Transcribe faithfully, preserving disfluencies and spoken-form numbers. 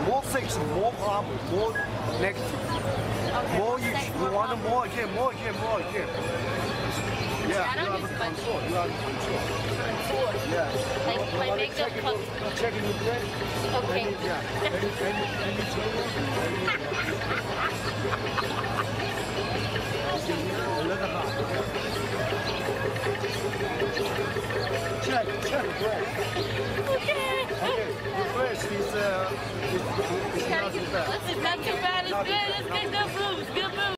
more fiction, more problem, more negative. Okay. More you, Sex, you more want problem. more again, more again, more again. Yeah, I you don't have use a much control. You have a control. contour. Yeah. Like You my wanna makeup check it, comes. you checking your bread? Okay. Any, yeah. Any, any, any trouble? A little hot. Check, check the bread. Okay. Okay, the bread is, uh, is, is not too bad. It's not too bad. It's good. It's good. Good moves. Good moves.